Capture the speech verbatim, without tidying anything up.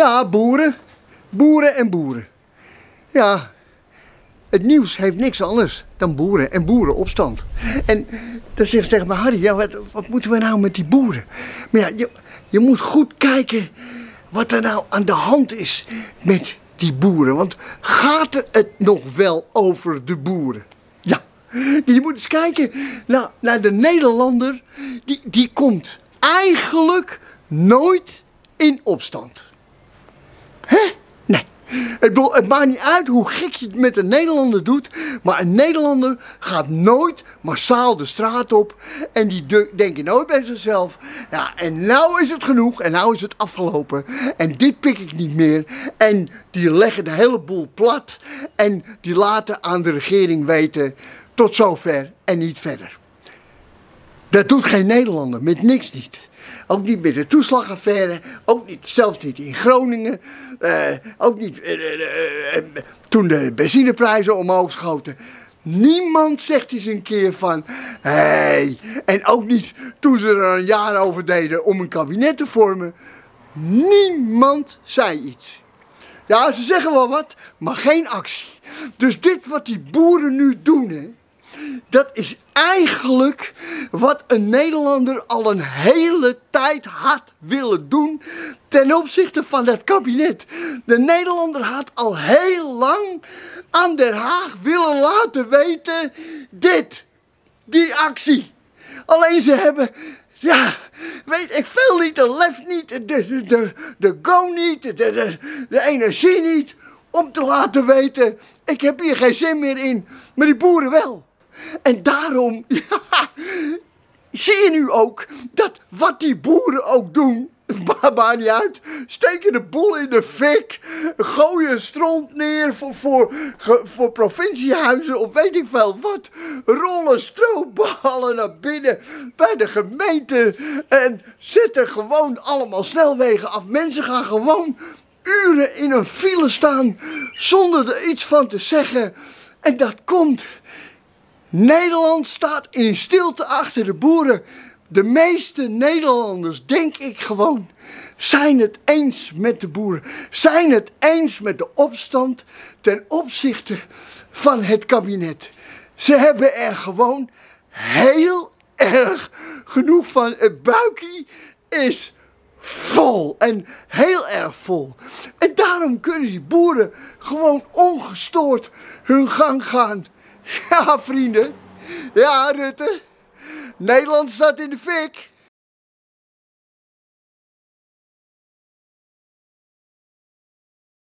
Ja, boeren. Boeren en boeren. Ja, het nieuws heeft niks anders dan boeren en boerenopstand. En dan zeggen ze tegen me, Harry, ja, wat, wat moeten we nou met die boeren? Maar ja, je, je moet goed kijken wat er nou aan de hand is met die boeren. Want gaat het nog wel over de boeren? Ja, je moet eens kijken naar, naar de Nederlander. Die, die komt eigenlijk nooit in opstand. Hè? Nee. Ik bedoel, het maakt niet uit hoe gek je het met een Nederlander doet, maar een Nederlander gaat nooit massaal de straat op en die de denken nooit bij zichzelf, ja, en nou is het genoeg en nou is het afgelopen en dit pik ik niet meer, en die leggen de hele boel plat en die laten aan de regering weten tot zover en niet verder. Dat doet geen Nederlander, met niks niet. Ook niet met de toeslagaffaire, ook niet, zelfs niet in Groningen, uh, ook niet uh, uh, uh, toen de benzineprijzen omhoog schoten. Niemand zegt eens een keer van, hé, hey. En ook niet toen ze er een jaar over deden om een kabinet te vormen. Niemand zei iets. Ja, ze zeggen wel wat, maar geen actie. Dus dit wat die boeren nu doen, hè, dat is eigenlijk wat een Nederlander al een hele tijd had willen doen ten opzichte van dat kabinet. De Nederlander had al heel lang aan Den Haag willen laten weten, dit, die actie. Alleen ze hebben, ja, weet ik veel niet, de lef niet, de, de, de, de go niet, de, de, de energie niet, om te laten weten, ik heb hier geen zin meer in, maar die boeren wel. En daarom, ja, zie je nu ook dat wat die boeren ook doen, maakt niet uit, steken de boel in de fik, gooien stront neer voor, voor, voor provinciehuizen of weet ik veel wat, rollen stroopballen naar binnen bij de gemeente en zetten gewoon allemaal snelwegen af. Mensen gaan gewoon uren in een file staan zonder er iets van te zeggen en dat komt. Nederland staat in stilte achter de boeren. De meeste Nederlanders, denk ik gewoon, zijn het eens met de boeren. Zijn het eens met de opstand ten opzichte van het kabinet. Ze hebben er gewoon heel erg genoeg van. Het buikje is vol en heel erg vol. En daarom kunnen die boeren gewoon ongestoord hun gang gaan. Ja, vrienden. Ja, Rutte. Nederland staat in de fik.